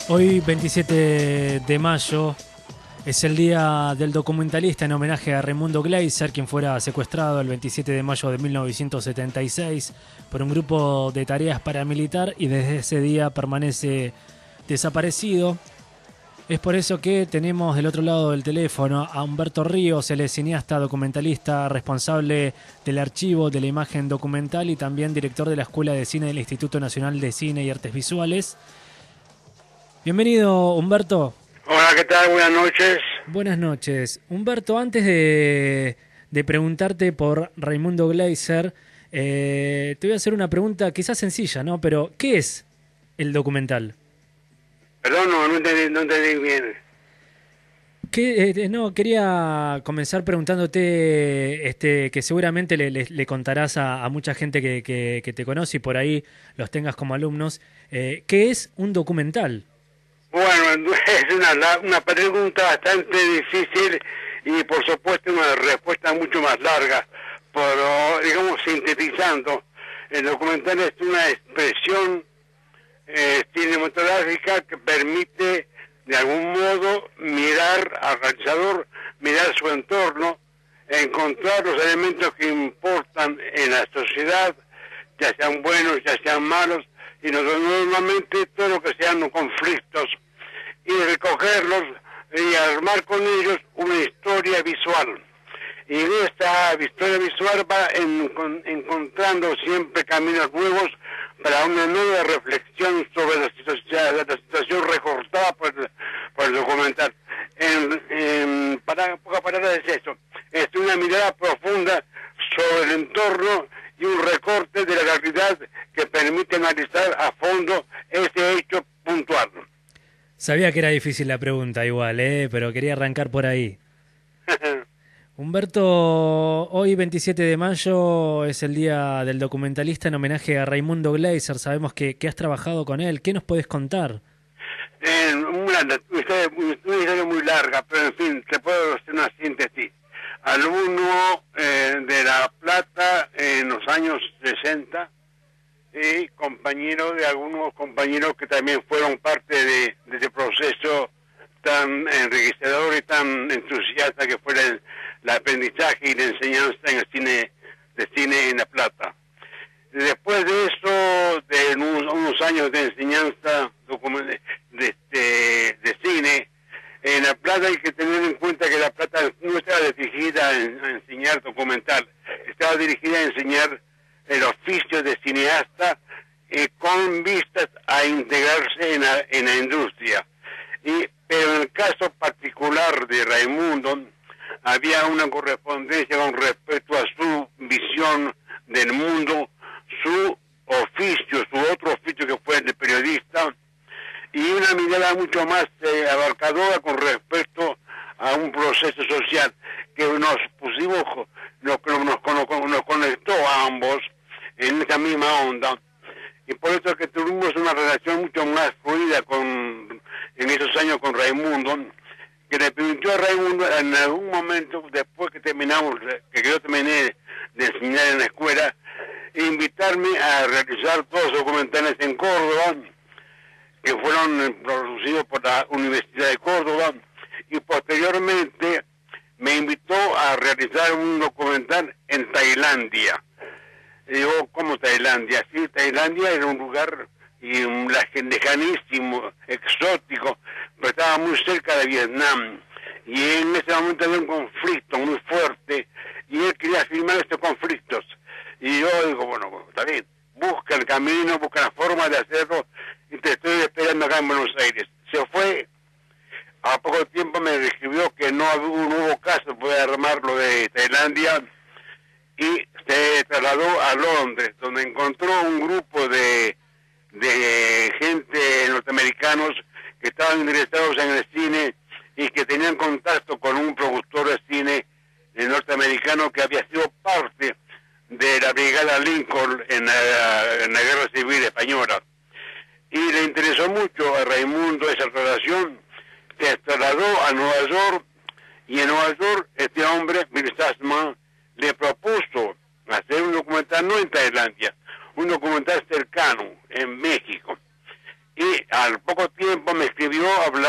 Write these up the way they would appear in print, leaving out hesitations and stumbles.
Hoy, 27 de mayo, es el día del documentalista en homenaje a Raimundo Gleiser, quien fuera secuestrado el 27 de mayo de 1976 por un grupo de tareas paramilitar y desde ese día permanece desaparecido. Es por eso que tenemos del otro lado del teléfono a Humberto Ríos, él es cineasta, documentalista, responsable del archivo de la imagen documental y también director de la Escuela de Cine del Instituto Nacional de Cine y Artes Visuales. Bienvenido, Humberto. Hola, ¿qué tal? Buenas noches. Buenas noches. Humberto, antes de preguntarte por Raimundo Gleiser, te voy a hacer una pregunta quizás sencilla, ¿no? Pero, ¿qué es el documental? Perdón, no entendí bien. No, quería comenzar preguntándote que seguramente le contarás a mucha gente que te conoce y por ahí los tengas como alumnos. ¿Qué es un documental? Bueno, es una pregunta bastante difícil y por supuesto una respuesta mucho más larga, pero digamos sintetizando, el documental es una expresión cinematográfica que permite de algún modo mirar al realizador, mirar su entorno, encontrar los elementos que importan en la sociedad, ya sean buenos, ya sean malos, y normalmente todo lo que sean conflictos, y recogerlos y armar con ellos una historia visual. Y en esta historia visual va encontrando siempre caminos nuevos para una nueva reflexión sobre la situación recortada por el documental. Para pocas palabras es eso, es una mirada profunda sobre el entorno y un recorte de la realidad que permite analizar a fondo ese hecho puntual. Sabía que era difícil la pregunta igual, pero quería arrancar por ahí. Humberto, hoy 27 de mayo es el día del documentalista en homenaje a Raimundo Gleiser. Sabemos que has trabajado con él. ¿Qué nos puedes contar? Una historia muy larga, pero en fin, te puedo hacer una síntesis. Alumno de La Plata en los años 60 y compañero de algunos compañeros que también fueron parte de ese proceso tan enriquecedor y tan entusiasta que fue el aprendizaje y la enseñanza en el cine en La Plata. Después de eso, de unos años de enseñanza de cine, en La Plata hay que tener en cuenta que La Plata no estaba dirigida a enseñar documental, estaba dirigida a enseñar el oficio de cineasta con vistas a integrarse en la industria. Pero en el caso particular de Raimundo, había una correspondencia con respecto a su visión del mundo, su oficio, su otro oficio que fue el de periodista, y una mirada mucho más abarcadora con respecto a un proceso social que nos conectó a ambos en esa misma onda, y por eso es que tuvimos una relación mucho más fluida en esos años con Raimundo, que le permitió a Raimundo en algún momento, después que yo terminé de enseñar en la escuela, invitarme a realizar todos los documentales en Córdoba, que fueron producidos por la Universidad de Córdoba, y posteriormente me invitó a realizar un documental en Tailandia. Y digo, ¿cómo Tailandia? Sí, Tailandia era un lugar lejanísimo, exótico, pero estaba muy cerca de Vietnam. Y en ese momento había un conflicto muy fuerte, y él quería filmar estos conflictos. Y yo digo, bueno, está bien, busca el camino, busca la forma de hacerlo, y te estoy esperando acá en Buenos Aires. Se fue, a poco tiempo me escribió que no hubo caso de armarlo de Tailandia, y se trasladó a Londres, donde encontró un grupo de gente norteamericanos que estaban interesados en el cine y que tenían contacto con un productor de cine norteamericano que había sido parte de la Brigada Lincoln en la Guerra Civil Española. Y le interesó mucho a Raimundo esa relación, se trasladó a Nueva York, y en Nueva York este hombre, Bill Sassman, le propuso hacer un documental no en Tailandia, un documental cercano en México. Y al poco tiempo me escribió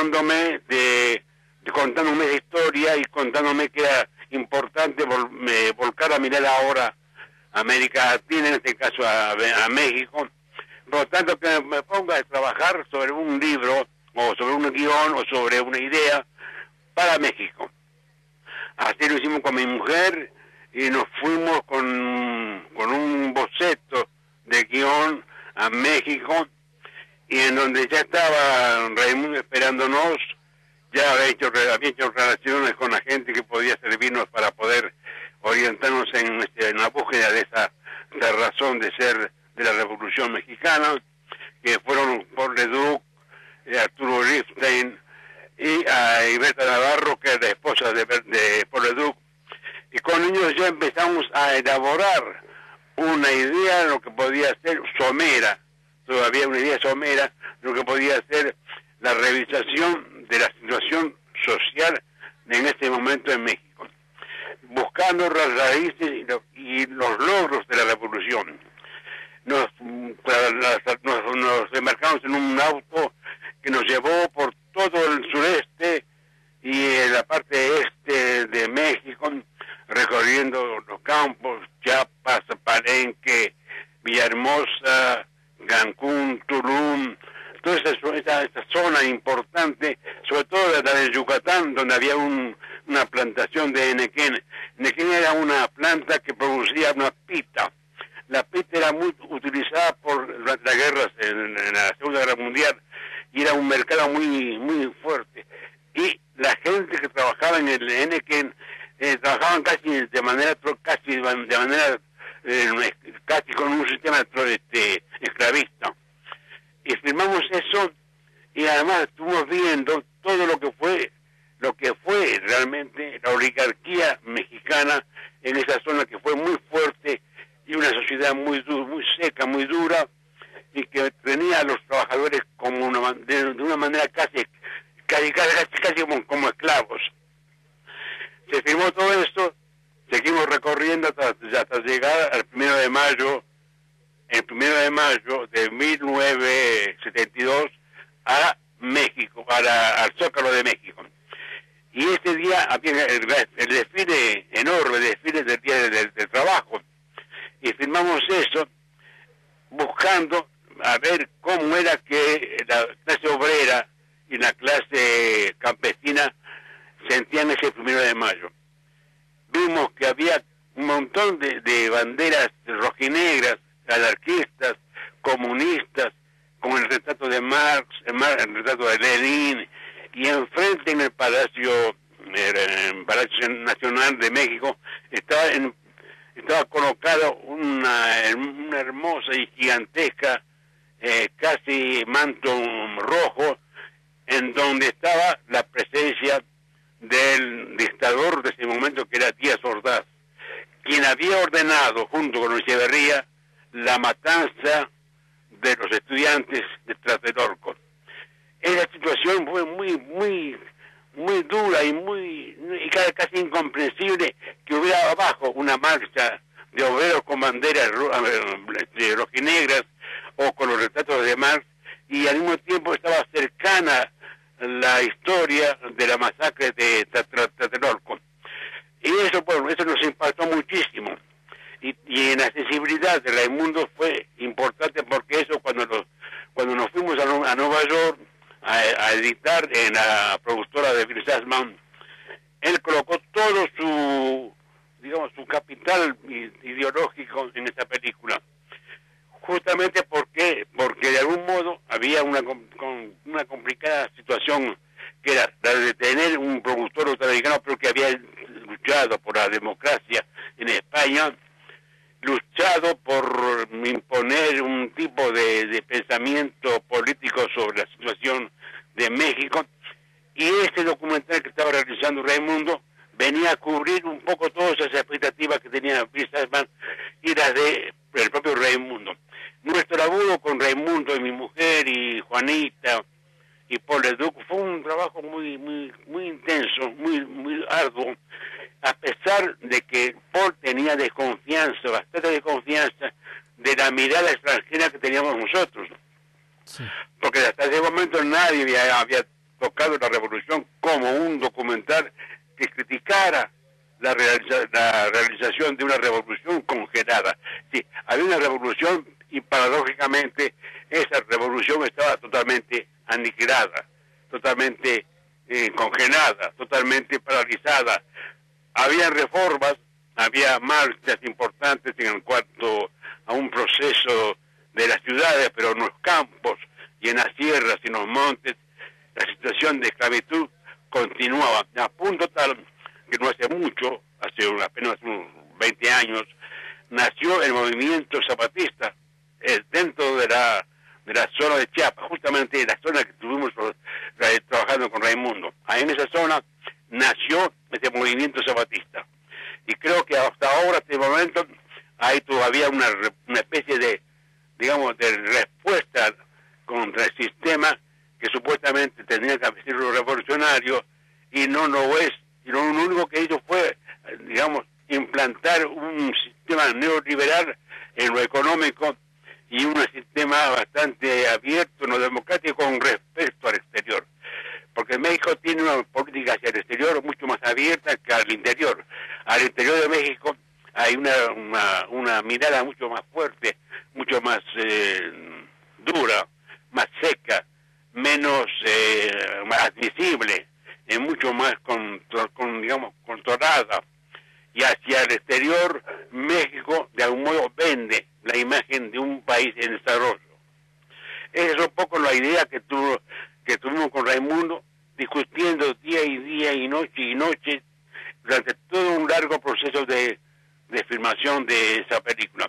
contándome contándome esa historia y contándome que era importante volcar a mirar ahora a América Latina, en este caso a México. Por lo tanto, que me ponga a trabajar sobre un libro, o sobre un guión, o sobre una idea para México. Así lo hicimos con mi mujer, y nos fuimos con un boceto de guión a México, y en donde ya estaba Raimundo esperándonos. Ya había hecho relaciones con la gente que podía servirnos para poder orientarnos en la búsqueda de esa razón de ser de la Revolución Mexicana, que fueron Paul Leduc, Arturo Rifstein y a Berta Navarro, que es la esposa de Paul Leduc. Y con ellos ya empezamos a elaborar una idea de lo que podía ser somera, todavía una idea somera, de lo que podía ser la revisación de la situación social en este momento en México, buscando las raíces y los logros de la revolución. Nos embarcamos en un auto que nos llevó por todo el sureste y en la parte este de México, recorriendo los campos, Chiapas, Palenque, Villahermosa, Cancún, Tulum, toda esa zona importante, sobre todo la de Yucatán, donde había una plantación de Enequén. Enequén era una planta que producía una pita. La pita era muy utilizada por las guerras en la Segunda Guerra Mundial, y era un mercado muy fuerte. Y la gente que trabajaba en el Enequén trabajaban casi de manera casi con un sistema esclavista. Y firmamos eso, y además estuvimos viendo todo lo que fue realmente la oligarquía mexicana en esa zona, que fue muy fuerte y una sociedad muy seca, muy dura, y que tenía a los trabajadores como de una manera casi como esclavos. Se firmó todo esto, seguimos recorriendo hasta llegar al 1 de mayo, el 1 de mayo de 1972, a México, al Zócalo de México. Y este día había el desfile enorme, el desfile del Día del Trabajo. Y firmamos eso buscando a ver cómo era que la clase obrera y la clase campesina sentían ese 1 de mayo. Vimos que había un montón de banderas rojinegras, anarquistas, comunistas, con el retrato de Marx, el retrato de Lenin, y enfrente en el Palacio Nacional de México estaba colocado una hermosa y gigantesca casi manto rojo, en donde estaba la presencia del dictador de ese momento, que era Díaz Ordaz, quien había ordenado, junto con Echeverría, la matanza de los estudiantes de Tlatelolco. Esa situación fue muy dura y casi incomprensible que hubiera abajo una marcha de obreros con banderas rojinegras o con los retratos de Marx, y al mismo tiempo estaba cercana la historia de la masacre de Tlatelolco. Y eso nos impactó muchísimo. Y en la sensibilidad de Raimundo fue importante, porque eso cuando nos fuimos a Nueva York a editar en la productora de Bill Sassman, él colocó todo su capital ideológico en esa película, justamente porque de algún modo había una complicada situación, que era la de tener un productor norteamericano, pero que había luchado por la democracia en España, luchado por imponer un tipo de pensamiento político sobre la situación de México, y este documental que estaba realizando Raimundo venía a cubrir un poco todas esas expectativas que tenía Bill Sassman y las del propio Raimundo. Nuestro laburo con Raimundo y mi mujer y Juanita y Paul Leduc fue un trabajo muy intenso, muy arduo, a pesar de que Paul tenía bastante desconfianza de la mirada extranjera que teníamos nosotros. Sí. Porque hasta ese momento nadie había tocado la revolución como un documental que criticara la realización de una revolución congelada. Sí, había una revolución y paradójicamente esa revolución estaba totalmente aniquilada, totalmente congelada, totalmente paralizada. Había reformas, había marchas importantes en cuanto a un proceso de las ciudades, pero en los campos y en las sierras y en los montes la situación de esclavitud continuaba, a punto tal que no hace mucho, hace apenas unos 20 años, nació el movimiento zapatista dentro de la zona de Chiapas, justamente la zona que estuvimos trabajando con Raimundo. Ahí en esa zona nació este movimiento zapatista. Y creo que hasta ahora, hasta el momento, hay todavía una especie de, digamos, de respuesta contra el sistema que supuestamente tenía que hacer los revolucionarios y no lo es. Y lo único que hizo fue, digamos, implantar un sistema neoliberal en lo económico y un sistema bastante abierto, no democrático con respecto al exterior. Porque México tiene una política hacia el exterior mucho más abierta que al interior. Al interior de México hay una mirada mucho más fuerte, mucho más dura, más seca, menos admisible, mucho más digamos, controlada. Y hacia el exterior, México de algún modo vende la imagen de un país en desarrollo. Esa es un poco la idea que tuvimos con Raimundo, discutiendo día y noche, durante todo un largo proceso de filmación de esa película.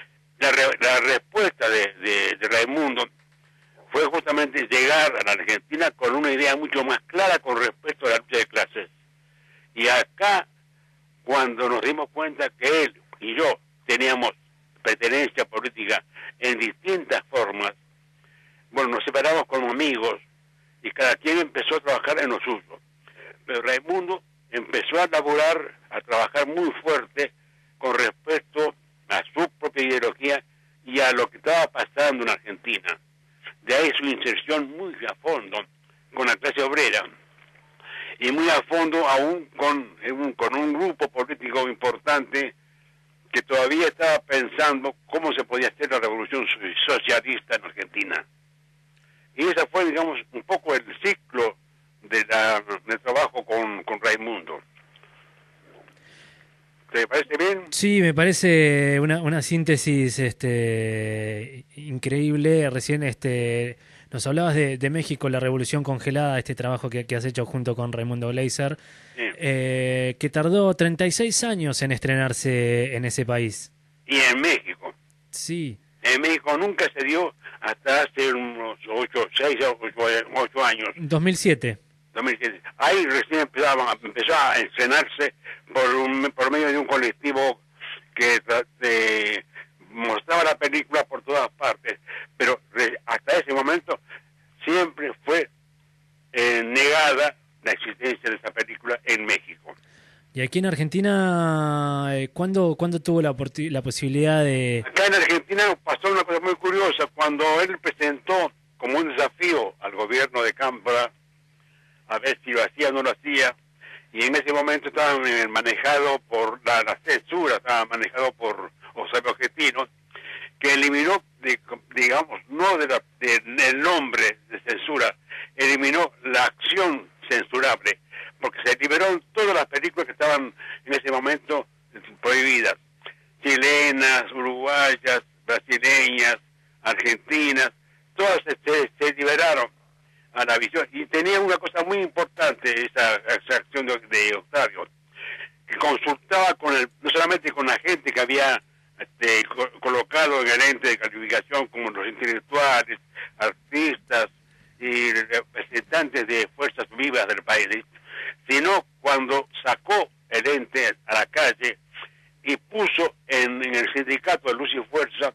La respuesta de Raimundo fue justamente llegar a la Argentina con una idea mucho más clara con respecto a la lucha de clases. Y acá, cuando nos dimos cuenta que él y yo teníamos pertenencia política en distintas formas, bueno, nos separamos como amigos y cada quien empezó a trabajar en lo suyo. Pero Raimundo empezó a laborar, a trabajar muy fuerte con respecto a su propia ideología y a lo que estaba pasando en Argentina. De ahí su inserción muy a fondo con la clase obrera y muy a fondo aún con un grupo político importante que todavía estaba pensando cómo se podía hacer la revolución socialista en Argentina. Y ese fue, digamos, un poco el ciclo del trabajo con Raimundo. ¿Te parece bien? Sí, me parece una síntesis increíble. Recién nos hablabas de México, la Revolución Congelada, este trabajo que has hecho junto con Raimundo Gleiser, Sí. Que tardó 36 años en estrenarse en ese país. Y en México. Sí. En México nunca se dio hasta hace unos 8 años. 2007. 2007. Ahí recién empezó a estrenarse por medio de un colectivo que mostraba la película por todas partes, pero hasta ese momento siempre fue negada la existencia de esa película en México. Y aquí en Argentina, ¿cuándo tuvo la posibilidad de...? Acá en Argentina pasó una cosa muy curiosa. Cuando él presentó como un desafío al gobierno de Cámpora, a ver si lo hacía o no lo hacía, y en ese momento estaba manejado por la censura, estaba manejado por Octavio Getino, que eliminó, digamos, no del nombre de censura, eliminó la acción censurable, porque se liberaron todas las películas que estaban en ese momento prohibidas, chilenas, uruguayas, brasileñas, argentinas, todas se liberaron a la visión. Y tenía una cosa muy importante esa acción de Octavio, que consultaba no solamente con la gente que había colocado en el ente de calificación, como los intelectuales, artistas y representantes de fuerzas vivas del país, sino cuando sacó el ente a la calle y puso en el sindicato de Luz y Fuerza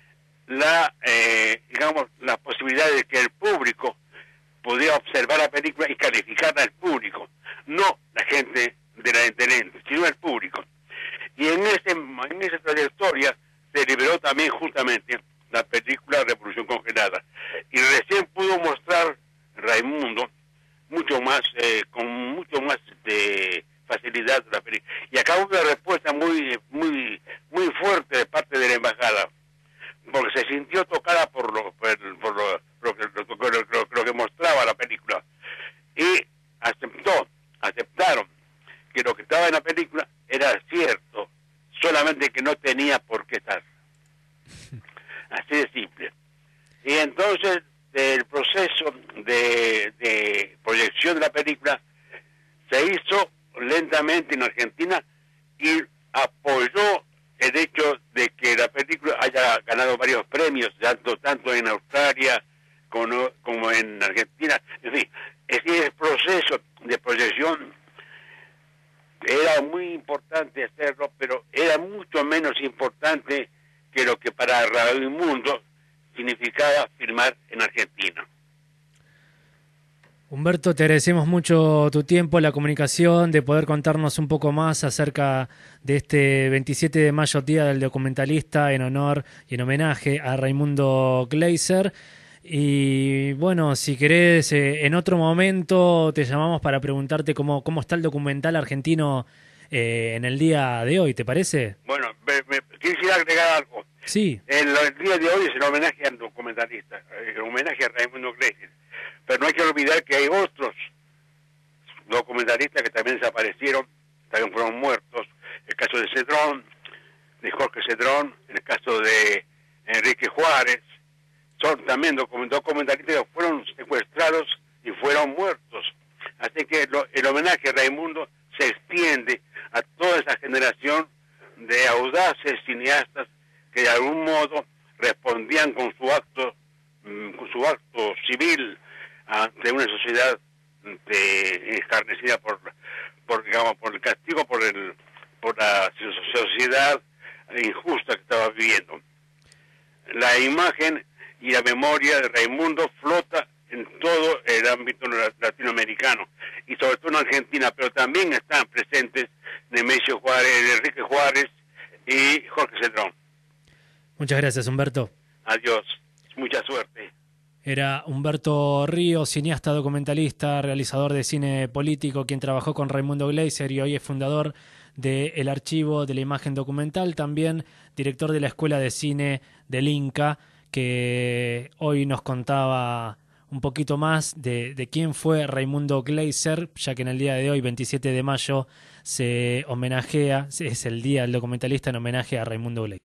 la posibilidad de que el público podía observar la película y calificarla al público, no la gente del ente, sino el público. Y en esa trayectoria se liberó también justamente la película Revolución Congelada. Y recién pudo mostrar Raimundo mucho más, con mucho más facilidad la película. Y acá hubo una respuesta muy fuerte de parte de la embajada, porque se sintió tocada por lo que mostraba la película, y aceptaron que lo que estaba en la película era cierto, solamente que no tenía por qué estar. Así de simple. Y entonces el proceso de proyección de la película se hizo lentamente en Argentina y apoyó el hecho de que la película haya ganado varios premios, tanto en Australia como en Argentina. En fin, ese proceso de proyección era muy importante hacerlo, pero era mucho menos importante que lo que para Raimundo significaba filmar en Argentina. Humberto, te agradecemos mucho tu tiempo, la comunicación, de poder contarnos un poco más acerca de este 27 de mayo, Día del Documentalista, en honor y en homenaje a Raimundo Gleiser. Y bueno, si querés, en otro momento te llamamos para preguntarte cómo está el documental argentino en el día de hoy, ¿te parece? Bueno, quisiera agregar algo. Sí. El día de hoy es el homenaje al documentalista, el homenaje a Raimundo Gleiser. Pero no hay que olvidar que hay otros documentalistas que también desaparecieron, también fueron muertos. El caso de Cedrón, de Jorge Cedrón, en el caso de Enrique Juárez, son también documentalistas que fueron secuestrados y fueron muertos. Así que el homenaje a Raimundo se extiende a toda esa generación de audaces cineastas que de algún modo respondían con su acto civil ante una sociedad escarnecida por el castigo, por la sociedad injusta que estaba viviendo. La imagen y la memoria de Raimundo flota en todo el ámbito latinoamericano y sobre todo en Argentina, pero también están presentes Nemesio Juárez, Enrique Juárez y Jorge Cedrón. Muchas gracias, Humberto. Adiós, mucha suerte. Era Humberto Ríos, cineasta, documentalista, realizador de cine político, quien trabajó con Raimundo Gleiser y hoy es fundador del Archivo de la Imagen Documental, también director de la Escuela de Cine del Inca, que hoy nos contaba un poquito más de quién fue Raimundo Gleiser, ya que en el día de hoy, 27 de mayo, se homenajea, es el Día del Documentalista en homenaje a Raimundo Gleiser.